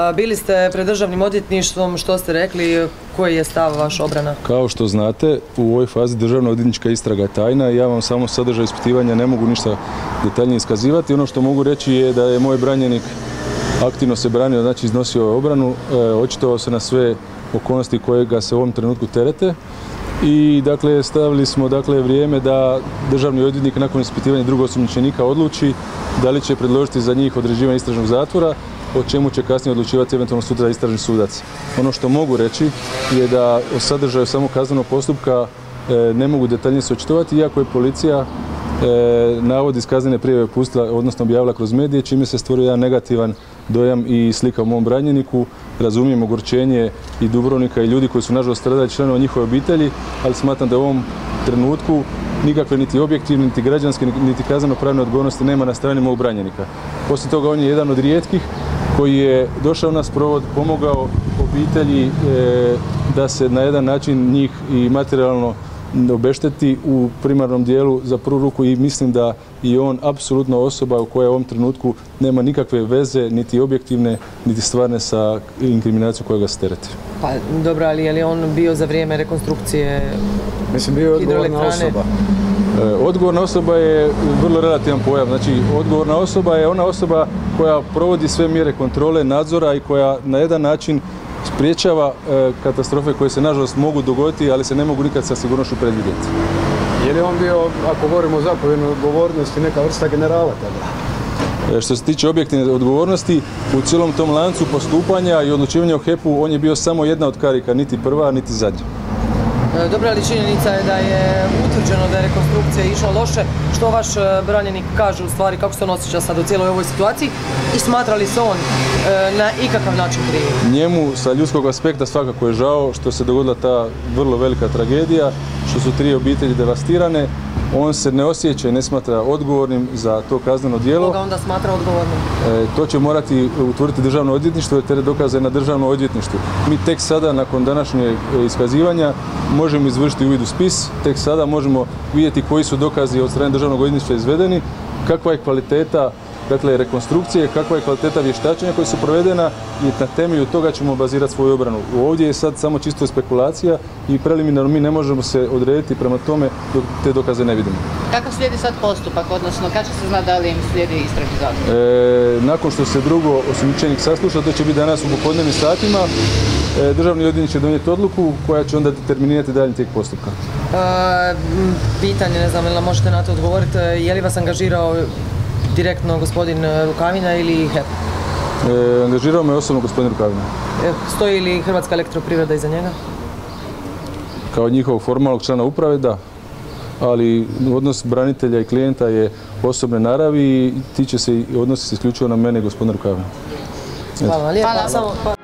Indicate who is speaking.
Speaker 1: Bili ste pred državnim odvjetništvom, što ste rekli, koji je stav vaš obrana?
Speaker 2: Kao što znate, u ovoj fazi državno-odvjetnička istraga je tajna i ja vam samo sadržaj ispitivanja ne mogu ništa detaljnije iskazivati. Ono što mogu reći je da je moj branjenik aktivno se branio, znači iznosio obranu, očitovao se na sve okolnosti koje ga se u ovom trenutku terete. I dakle, stavili smo vrijeme da državni odvjetnik nakon ispitivanja drugog osumnjičenika odluči da li će predložiti za njih određivanje istražnog zatvora, o čemu će kasnije odlučivati eventualno sutra istražni sudac. Ono što mogu reći je da o sadržaju samog kaznenog postupka ne mogu detaljnije se očitovati, iako je policija navod iz kaznene prijave pustila, odnosno objavila kroz medije, čime se stvorio jedan negativan dojam i slika u mom branjeniku. Razumijem ogorčenje i Dubrovnika i ljudi koji su nažalost stradali, članova njihove obitelji, ali smatram da u ovom trenutku nikakve niti objektivne, niti građanske, niti kazneno-pravne odgovornosti nema na strani mog branjenika. Poslije toga on je jedan od rijetkih koji je došao na sprovod, pomogao obitelji da se na jedan način njih i materijalno obešteti u primarnom dijelu za prvu ruku i mislim da je on apsolutno osoba koja u ovom trenutku nema nikakve veze, niti objektivne, niti stvarne sa inkriminacijom koja ga se tereti.
Speaker 1: Pa dobro, ali je li on bio za vrijeme rekonstrukcije
Speaker 3: Mislim, bio je odgovorna osoba.
Speaker 2: Odgovorna osoba je vrlo relativan pojam. Znači, odgovorna osoba je ona osoba koja provodi sve mjere kontrole, nadzora i koja na jedan način spriječava katastrofe koje se nažalost mogu dogoditi, ali se ne mogu nikad sa sigurnošću predvidjeti.
Speaker 3: Je li on bio, ako govorimo o zapovjednoj odgovornosti, neka vrsta generala tada?
Speaker 2: Što se tiče objektivne odgovornosti, u cijelom tom lancu postupanja i odlučivanja o HEP-u on je bio samo jedna od karika, niti prva, niti zadnja.
Speaker 1: Dobra li činjenica je da je utvrđeno da je rekonstrukcija išla loše? Što vaš branjenik kaže u stvari, kako se on osjeća sad u cijeloj ovoj situaciji i smatra li se on na ikakav način kriv?
Speaker 2: Njemu sa ljudskog aspekta svakako je žao što se dogodila ta vrlo velika tragedija, što su 3 obitelji devastirane. On se ne osjeća i ne smatra odgovornim za to kazneno djelo.
Speaker 1: Koga onda smatra odgovornim?
Speaker 2: To će morati utvrditi državno odvjetništvo jer teret dokaza je na državnom odvjetništvu. Mi tek sada, nakon današnjeg iskazivanja, možemo izvršiti uvid u spis, tek sada možemo vidjeti koji su dokazi od strane državnog odvjetništva izvedeni, kakva je kvaliteta rekonstrukcije, kakva je kvaliteta vještačenja koja su provedena i na temelju toga ćemo bazirati svoju obranu. Ovdje je sad samo čisto spekulacija i preliminarno mi ne možemo se odrediti prema tome dok te dokaze ne vidimo.
Speaker 4: Kako slijedi sad postupak, odnosno kad će se znati da li im slijedi istražni zatvor?
Speaker 2: Nakon što se drugo osumnjičenik sasluša, to će biti danas u popodnevnim satima, državni odvjetnik će donijeti odluku koja će onda determinirati daljnji tijek postupka.
Speaker 1: Pitanje, ne znam, ili možete na to odgovoriti, je li vas angažirao direktno gospodin Rukavina ili HEP?
Speaker 2: Angažirao me osobno gospodin Rukavina.
Speaker 1: Stoji li Hrvatska elektroprivreda iza njega?
Speaker 2: Kao njihovog formalnog člana uprave, da. Ali odnos branitelja i klijenta je osobne naravi i tiče se i odnosi se isključivo na mene i gospodina Rukavina.
Speaker 1: Hvala vam lijepa.